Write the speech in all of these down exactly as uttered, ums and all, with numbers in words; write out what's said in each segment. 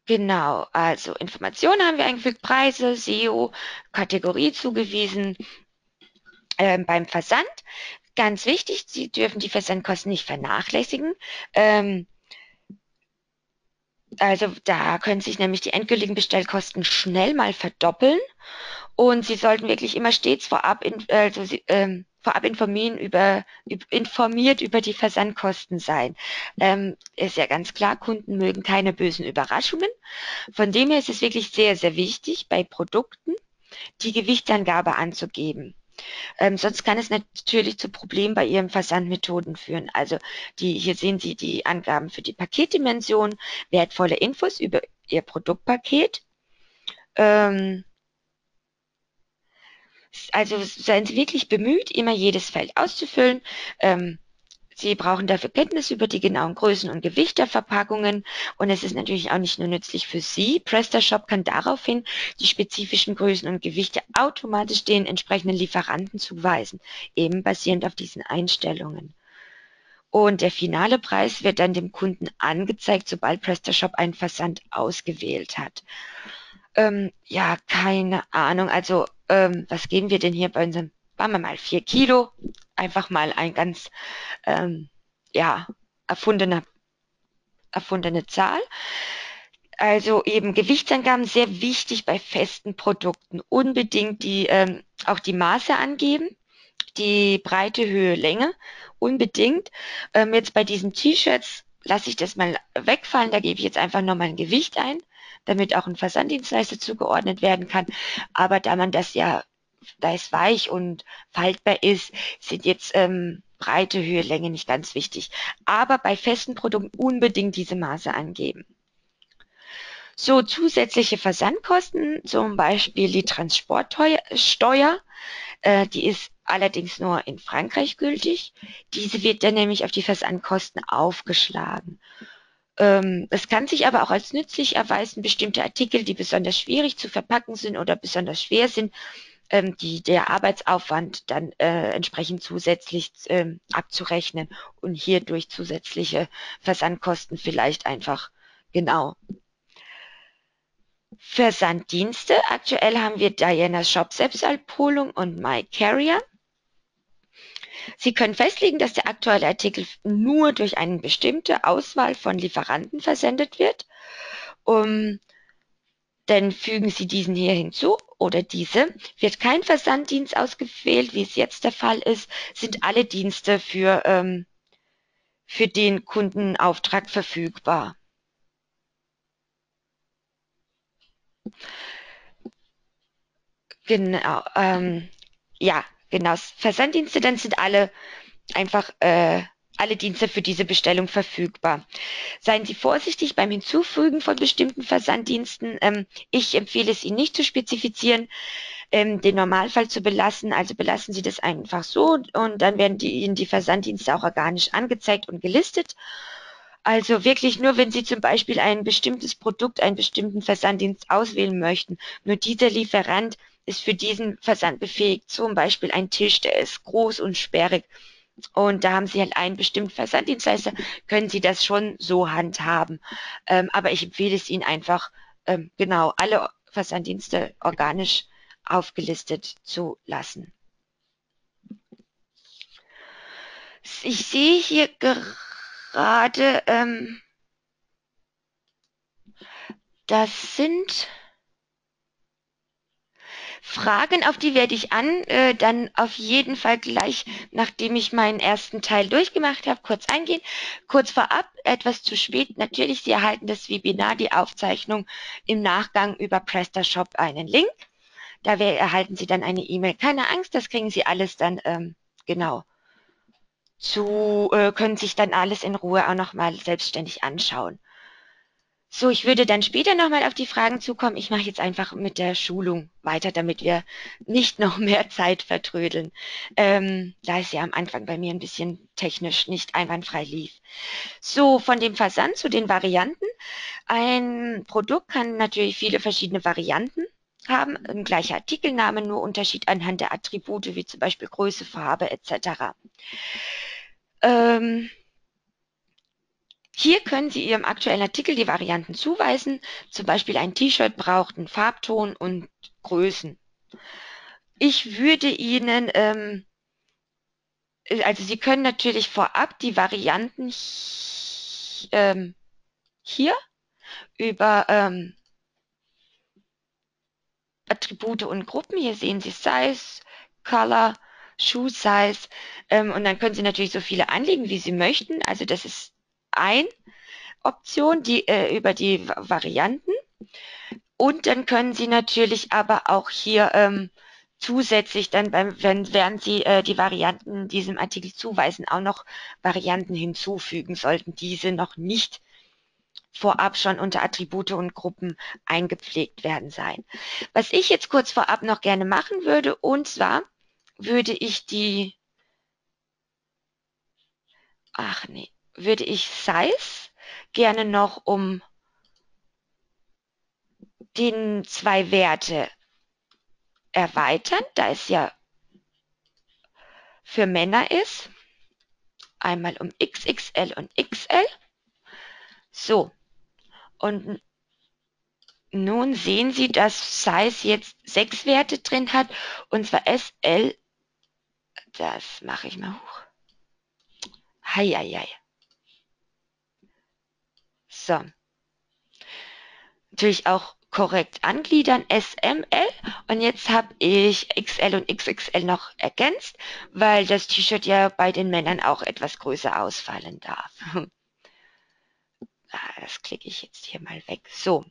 Genau, also Informationen haben wir eingefügt, Preise, S E O, Kategorie zugewiesen. Ähm, beim Versand, ganz wichtig, Sie dürfen die Versandkosten nicht vernachlässigen. Ähm, also da können sich nämlich die endgültigen Bestellkosten schnell mal verdoppeln. Und Sie sollten wirklich immer stets vorab, in, also Sie, ähm, vorab informieren über, üb- informiert über die Versandkosten sein. Ähm, ist ja ganz klar, Kunden mögen keine bösen Überraschungen. Von dem her ist es wirklich sehr, sehr wichtig, bei Produkten die Gewichtsangabe anzugeben. Ähm, sonst kann es natürlich zu Problemen bei Ihren Versandmethoden führen. Also die, hier sehen Sie die Angaben für die Paketdimension, wertvolle Infos über Ihr Produktpaket. Ähm, also seien Sie wirklich bemüht, immer jedes Feld auszufüllen. Ähm, Sie brauchen dafür Kenntnis über die genauen Größen und Gewicht der Verpackungen. Und es ist natürlich auch nicht nur nützlich für Sie. PrestaShop kann daraufhin die spezifischen Größen und Gewichte automatisch den entsprechenden Lieferanten zuweisen, eben basierend auf diesen Einstellungen. Und der finale Preis wird dann dem Kunden angezeigt, sobald PrestaShop einen Versand ausgewählt hat. Ähm, ja, keine Ahnung. Also, ähm, was geben wir denn hier bei unserem, machen wir mal vier Kilo. Einfach mal ein ganz, ähm, ja, erfundener, erfundene Zahl. Also eben Gewichtsangaben sehr wichtig bei festen Produkten. Unbedingt die, ähm, auch die Maße angeben, die Breite, Höhe, Länge. Unbedingt. Ähm, jetzt bei diesen T-Shirts lasse ich das mal wegfallen. Da gebe ich jetzt einfach nochmal ein Gewicht ein, damit auch ein Versanddienstleister zugeordnet werden kann. Aber da man das ja, da es weich und faltbar ist, sind jetzt ähm, Breite, Höhe, Länge nicht ganz wichtig. Aber bei festen Produkten unbedingt diese Maße angeben. So zusätzliche Versandkosten, zum Beispiel die Transportsteuer, äh, die ist allerdings nur in Frankreich gültig. Diese wird dann nämlich auf die Versandkosten aufgeschlagen. Ähm, es kann sich aber auch als nützlich erweisen, bestimmte Artikel, die besonders schwierig zu verpacken sind oder besonders schwer sind, ähm, die der Arbeitsaufwand dann äh, entsprechend zusätzlich ähm, abzurechnen und hierdurch zusätzliche Versandkosten vielleicht einfach genau. Versanddienste. Aktuell haben wir Diana Shop Selbstabholung und My Carrier. Sie können festlegen, dass der aktuelle Artikel nur durch eine bestimmte Auswahl von Lieferanten versendet wird. Um, dann fügen Sie diesen hier hinzu oder diese. Wird kein Versanddienst ausgewählt, wie es jetzt der Fall ist, sind alle Dienste für, ähm, für den Kundenauftrag verfügbar. Genau, ähm, ja, genau. Versanddienste, dann sind alle einfach äh, alle Dienste für diese Bestellung verfügbar. Seien Sie vorsichtig beim Hinzufügen von bestimmten Versanddiensten. Ähm, ich empfehle es Ihnen nicht zu spezifizieren, ähm, den Normalfall zu belassen. Also belassen Sie das einfach so und dann werden die, Ihnen die Versanddienste auch organisch angezeigt und gelistet. Also wirklich nur, wenn Sie zum Beispiel ein bestimmtes Produkt, einen bestimmten Versanddienst auswählen möchten. Nur dieser Lieferant ist für diesen Versand befähigt. Zum Beispiel ein Tisch, der ist groß und sperrig. Und da haben Sie halt einen bestimmten Versanddienstleister, können Sie das schon so handhaben. Ähm, aber ich empfehle es Ihnen einfach, ähm, genau, alle Versanddienste organisch aufgelistet zu lassen. Ich sehe hier gerade, ähm, das sind Fragen, auf die werde ich an, äh, dann auf jeden Fall gleich, nachdem ich meinen ersten Teil durchgemacht habe, kurz eingehen. Kurz vorab, etwas zu spät. Natürlich, Sie erhalten das Webinar, die Aufzeichnung im Nachgang über PrestaShop einen Link. Da erhalten Sie dann eine E-Mail. Keine Angst, das kriegen Sie alles dann ähm, genau zu, äh, können sich dann alles in Ruhe auch nochmal selbstständig anschauen. So, ich würde dann später nochmal auf die Fragen zukommen. Ich mache jetzt einfach mit der Schulung weiter, damit wir nicht noch mehr Zeit vertrödeln, ähm, da es ja am Anfang bei mir ein bisschen technisch nicht einwandfrei lief. So, von dem Versand zu den Varianten. Ein Produkt kann natürlich viele verschiedene Varianten haben, ein gleicher Artikelname, nur Unterschied anhand der Attribute, wie zum Beispiel Größe, Farbe et cetera. Ähm, Hier können Sie Ihrem aktuellen Artikel die Varianten zuweisen. Zum Beispiel ein T-Shirt braucht einen Farbton und Größen. Ich würde Ihnen, ähm, also Sie können natürlich vorab die Varianten ähm, hier über ähm, Attribute und Gruppen, hier sehen Sie Size, Color, Shoe Size, ähm, und dann können Sie natürlich so viele anlegen, wie Sie möchten. Also das ist eine Option, die äh, über die Varianten. Und dann können Sie natürlich aber auch hier ähm, zusätzlich dann, beim, wenn, während Sie äh, die Varianten diesem Artikel zuweisen, auch noch Varianten hinzufügen, sollten diese noch nicht vorab schon unter Attribute und Gruppen eingepflegt werden sein. Was ich jetzt kurz vorab noch gerne machen würde, und zwar würde ich die, ach nee, würde ich Size gerne noch um den zwei Werte erweitern, da es ja für Männer ist. Einmal um X X L und X L. So, und nun sehen Sie, dass Size jetzt sechs Werte drin hat, und zwar S, L, das mache ich mal hoch. Heieiei. So. Natürlich auch korrekt angliedern, S, M, L. Und jetzt habe ich X L und X X L noch ergänzt, weil das T-Shirt ja bei den Männern auch etwas größer ausfallen darf. Das klicke ich jetzt hier mal weg. So.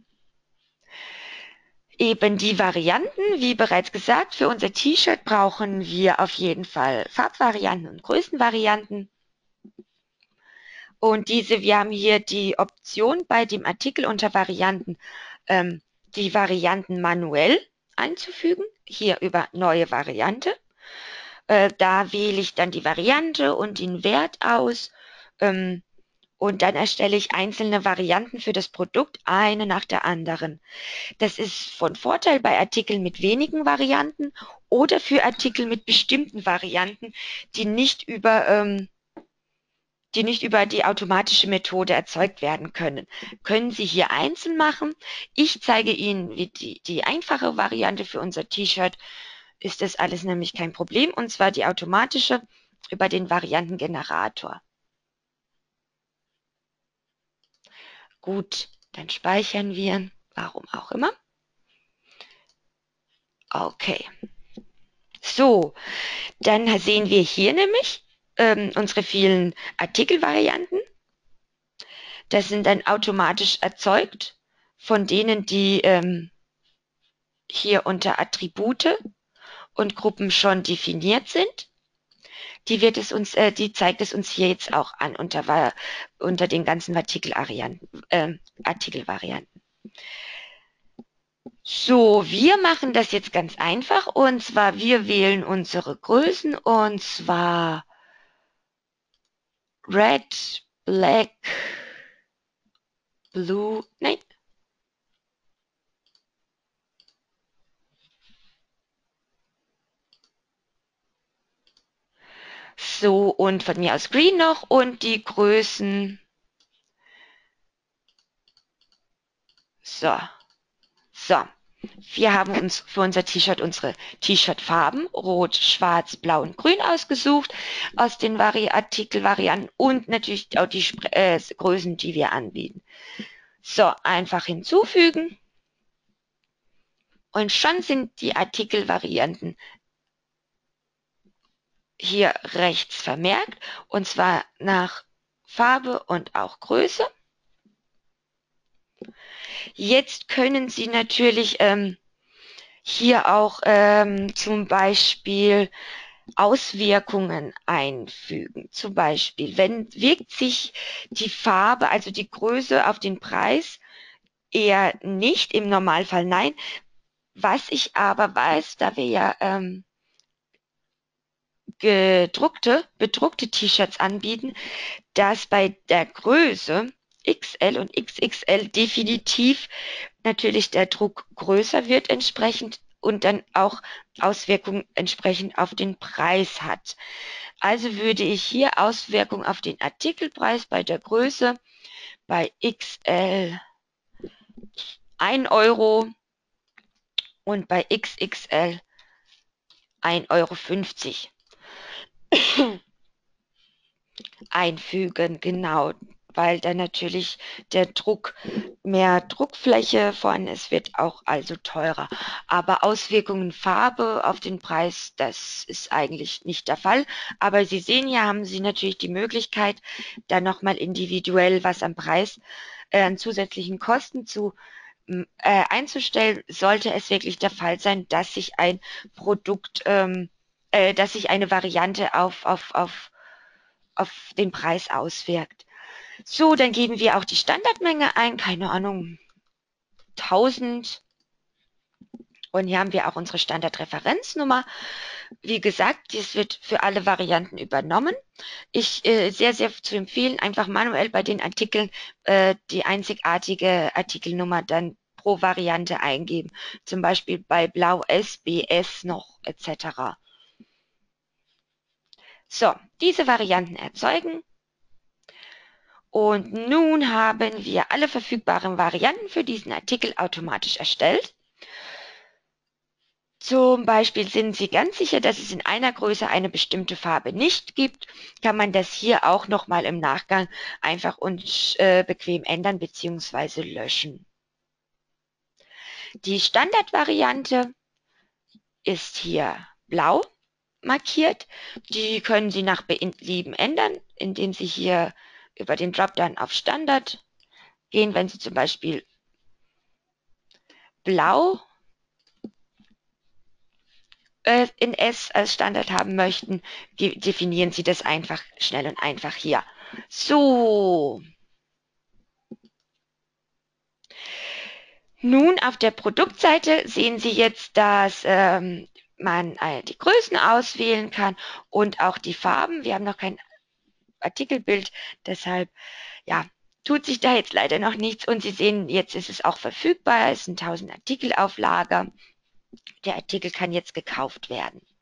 Eben die Varianten, wie bereits gesagt, für unser T-Shirt brauchen wir auf jeden Fall Farbvarianten und Größenvarianten. Und diese, wir haben hier die Option bei dem Artikel unter Varianten, ähm, die Varianten manuell einzufügen, hier über neue Variante. Äh, da wähle ich dann die Variante und den Wert aus. Ähm, und dann erstelle ich einzelne Varianten für das Produkt, eine nach der anderen. Das ist von Vorteil bei Artikeln mit wenigen Varianten oder für Artikel mit bestimmten Varianten, die nicht über, ähm, die nicht über die automatische Methode erzeugt werden können. Können Sie hier einzeln machen. Ich zeige Ihnen, wie die, die einfache Variante für unser T-Shirt ist das alles nämlich kein Problem, und zwar die automatische über den Variantengenerator. Gut, dann speichern wir, warum auch immer. Okay. So, dann sehen wir hier nämlich ähm, unsere vielen Artikelvarianten. Das sind dann automatisch erzeugt von denen, die ähm, hier unter Attribute und Gruppen schon definiert sind. Die wird es uns, äh, die zeigt es uns hier jetzt auch an unter, unter den ganzen Artikelvarianten. Äh, Artikelvarianten. So, wir machen das jetzt ganz einfach, und zwar wir wählen unsere Größen, und zwar Red, Black, Blue, nein. So, und von mir aus Green noch, und die Größen. So, so. Wir haben uns für unser T-Shirt unsere T-Shirt-Farben Rot, Schwarz, Blau und Grün ausgesucht aus den Vari Artikelvarianten und natürlich auch die äh, Größen, die wir anbieten. So, einfach hinzufügen, und schon sind die Artikelvarianten hier rechts vermerkt, und zwar nach Farbe und auch Größe. Jetzt können Sie natürlich ähm, hier auch ähm, zum Beispiel Auswirkungen einfügen. Zum Beispiel, wenn wirkt sich die Farbe, also die Größe auf den Preis, eher nicht, im Normalfall nein. Was ich aber weiß, da wir ja ähm, gedruckte, bedruckte T-Shirts anbieten, dass bei der Größe X L und X X L definitiv natürlich der Druck größer wird entsprechend und dann auch Auswirkungen entsprechend auf den Preis hat. Also würde ich hier Auswirkungen auf den Artikelpreis bei der Größe bei X L ein Euro und bei X X L ein Euro fünfzig einfügen, genau, weil dann natürlich der Druck, mehr Druckfläche vorhanden ist, wird auch also teurer. Aber Auswirkungen Farbe auf den Preis, das ist eigentlich nicht der Fall. Aber Sie sehen ja, haben Sie natürlich die Möglichkeit, da nochmal individuell was am Preis, äh, an zusätzlichen Kosten zu äh, einzustellen, sollte es wirklich der Fall sein, dass sich ein Produkt, ähm, äh, dass sich eine Variante auf, auf, auf, auf den Preis auswirkt. So, dann geben wir auch die Standardmenge ein, keine Ahnung, tausend. Und hier haben wir auch unsere Standardreferenznummer. Wie gesagt, dies wird für alle Varianten übernommen. Ich äh, sehr, sehr zu empfehlen, einfach manuell bei den Artikeln äh, die einzigartige Artikelnummer dann pro Variante eingeben. Zum Beispiel bei Blau S, B S noch et cetera. So, diese Varianten erzeugen. Und nun haben wir alle verfügbaren Varianten für diesen Artikel automatisch erstellt. Zum Beispiel sind Sie ganz sicher, dass es in einer Größe eine bestimmte Farbe nicht gibt, kann man das hier auch nochmal im Nachgang einfach und äh, bequem ändern bzw. löschen. Die Standardvariante ist hier blau markiert. Die können Sie nach Belieben ändern, indem Sie hier über den Dropdown auf Standard gehen. Wenn Sie zum Beispiel blau in S als Standard haben möchten, definieren Sie das einfach schnell und einfach hier. So. Nun auf der Produktseite sehen Sie jetzt, dass ähm, man äh, die Größen auswählen kann und auch die Farben. Wir haben noch kein Artikelbild, deshalb ja, tut sich da jetzt leider noch nichts. Und Sie sehen, jetzt ist es auch verfügbar. Es sind tausend Artikel auf Lager. Der Artikel kann jetzt gekauft werden.